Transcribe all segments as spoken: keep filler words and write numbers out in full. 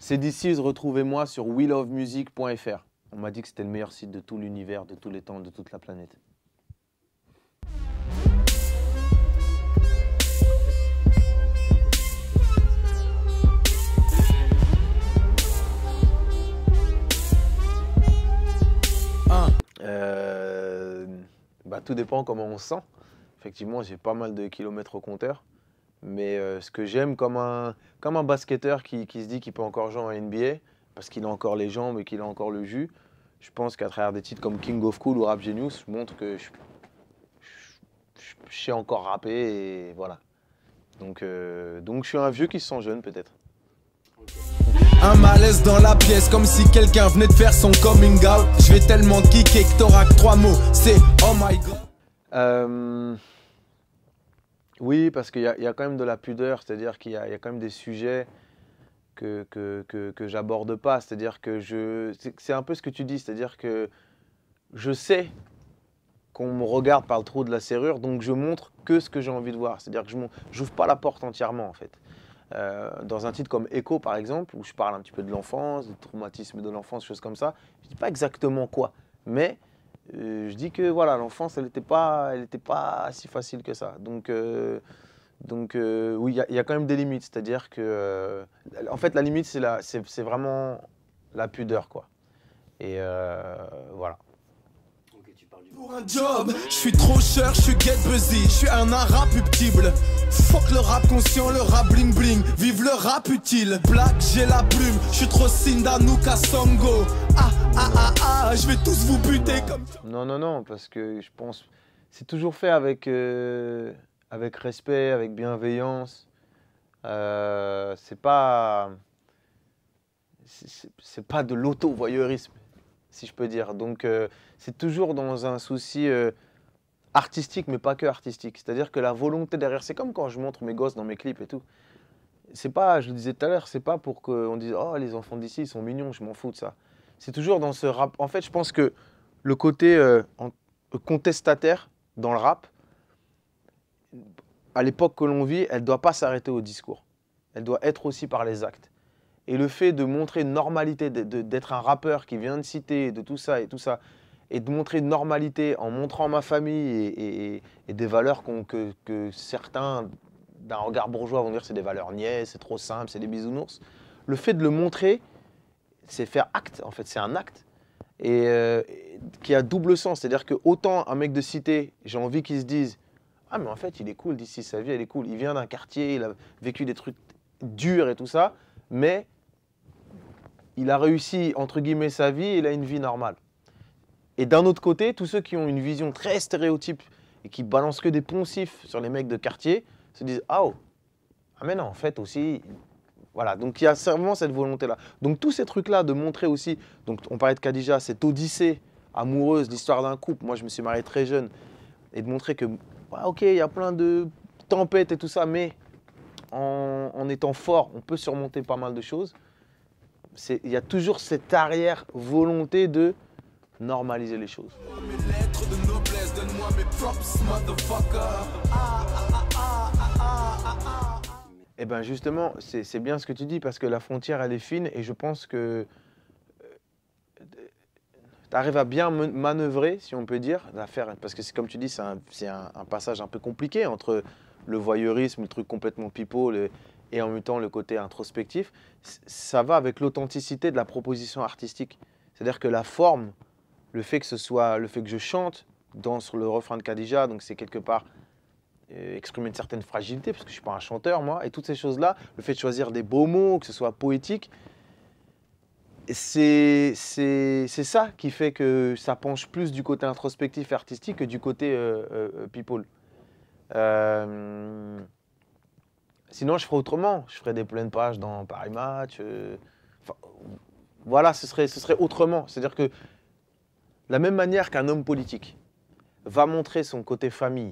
C'est d'ici, retrouvez-moi sur we love music point f r. On m'a dit que c'était le meilleur site de tout l'univers, de tous les temps, de toute la planète. Euh, bah, tout dépend comment on se sent. Effectivement, j'ai pas mal de kilomètres au compteur. Mais euh, ce que j'aime comme un, comme un basketteur qui, qui se dit qu'il peut encore jouer en N B A, parce qu'il a encore les jambes et qu'il a encore le jus, je pense qu'à travers des titres comme King of Cool ou Rap Genius, je montre que je, je, je, je sais encore rapper et voilà. Donc, euh, donc je suis un vieux qui se sent jeune peut-être. Un malaise dans la pièce, comme si quelqu'un venait de faire son coming out. Je vais tellement kicker que t'auras que trois mots, c'est oh my god. Euh, oui, parce qu'il y, y a quand même de la pudeur, c'est-à-dire qu'il y, y a quand même des sujets que, que, que, que j'aborde pas. C'est-à-dire que je. C'est un peu ce que tu dis, c'est-à-dire que je sais qu'on me regarde par le trou de la serrure, donc je montre que ce que j'ai envie de voir. C'est-à-dire que je n'ouvre pas la porte entièrement en fait. Euh, dans un titre comme Echo par exemple, où je parle un petit peu de l'enfance, du traumatisme de l'enfance, choses comme ça, je ne dis pas exactement quoi, mais euh, je dis que voilà, l'enfance elle n'était pas, elle était pas si facile que ça. Donc, euh, donc euh, oui, il y, y a quand même des limites, c'est-à-dire que, euh, en fait la limite c'est vraiment la pudeur quoi. Et euh, voilà. Pour un job, je suis trop cher, je suis get busy, je suis un arabe puptible. Fuck le rap conscient, le rap bling bling, vive le rap utile. Black, j'ai la plume, je suis trop Sindanuka Songo. Ah ah ah ah, je vais tous vous buter comme... Non, non, non, parce que je pense... C'est toujours fait avec, euh, avec respect, avec bienveillance. Euh, c'est pas... C'est pas de l'auto-voyeurisme, si je peux dire. Donc, euh, c'est toujours dans un souci euh, artistique, mais pas que artistique. C'est-à-dire que la volonté derrière, c'est comme quand je montre mes gosses dans mes clips et tout. C'est pas, je le disais tout à l'heure, c'est pas pour qu'on dise « Oh, les enfants d'ici, ils sont mignons, je m'en fous de ça ». C'est toujours dans ce rap. En fait, je pense que le côté euh, en, contestataire dans le rap, à l'époque que l'on vit, elle ne doit pas s'arrêter au discours. Elle doit être aussi par les actes. Et le fait de montrer une normalité, d'être un rappeur qui vient de citer, de tout ça et tout ça, et de montrer une normalité en montrant ma famille et, et, et des valeurs qu que, que certains, d'un regard bourgeois, vont dire c'est des valeurs niaises, c'est trop simple, c'est des bisounours. Le fait de le montrer, c'est faire acte, en fait, c'est un acte. Et euh, qui a double sens, c'est-à-dire que autant un mec de cité, j'ai envie qu'il se dise « Ah mais en fait, il est cool d'ici, sa vie, elle est cool. Il vient d'un quartier, il a vécu des trucs durs et tout ça, mais il a réussi, entre guillemets, sa vie et il a une vie normale. » Et d'un autre côté, tous ceux qui ont une vision très stéréotype et qui balancent que des poncifs sur les mecs de quartier se disent « Ah oh, ah mais non, en fait aussi... » Voilà, donc il y a vraiment cette volonté-là. Donc tous ces trucs-là de montrer aussi, donc on parlait de Khadija, cette odyssée amoureuse, l'histoire d'un couple, moi je me suis marié très jeune, et de montrer que, ouais, ok, il y a plein de tempêtes et tout ça, mais en, en étant fort, on peut surmonter pas mal de choses. Il y a toujours cette arrière-volonté de normaliser les choses. Mes lettres de noblesse, donne-moi mes props, motherfucker. Ah, ah, ah, ah, ah, ah, ah. Eh bien justement, c'est bien ce que tu dis, parce que la frontière, elle est fine, et je pense que tu arrives à bien manœuvrer, si on peut dire, l'affaire, parce que comme tu dis, c'est un, un, un passage un peu compliqué entre le voyeurisme, le truc complètement pipeau, le, et en même temps le côté introspectif. Ça va avec l'authenticité de la proposition artistique. C'est-à-dire que la forme, le fait que ce soit, le fait que je chante dans, sur le refrain de Khadija, donc c'est quelque part euh, exprimer une certaine fragilité, parce que je ne suis pas un chanteur, moi, et toutes ces choses-là, le fait de choisir des beaux mots, que ce soit poétique, c'est ça qui fait que ça penche plus du côté introspectif et artistique que du côté euh, euh, people. Euh, sinon, je ferais autrement. Je ferais des pleines pages dans Paris Match. Euh, enfin, voilà, ce serait, ce serait autrement. C'est-à-dire que, de la même manière qu'un homme politique va montrer son côté famille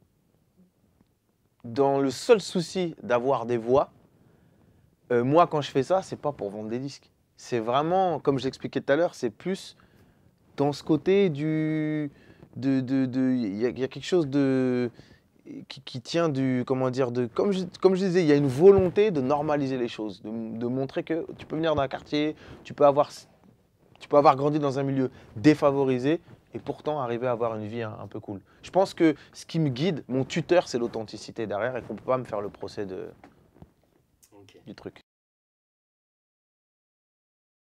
dans le seul souci d'avoir des voix, euh, moi, quand je fais ça, c'est pas pour vendre des disques. C'est vraiment, comme je l'expliquais tout à l'heure, c'est plus dans ce côté du... Il de, de, de, y, a, y a quelque chose de... qui, qui tient du, comment dire, de, comme je, comme je disais, il y a une volonté de normaliser les choses, de, de montrer que tu peux venir d'un quartier, tu peux avoir, tu peux avoir grandi dans un milieu défavorisé et pourtant arriver à avoir une vie un, un peu cool. Je pense que ce qui me guide, mon tuteur, c'est l'authenticité derrière et qu'on ne peut pas me faire le procès de, okay. du truc.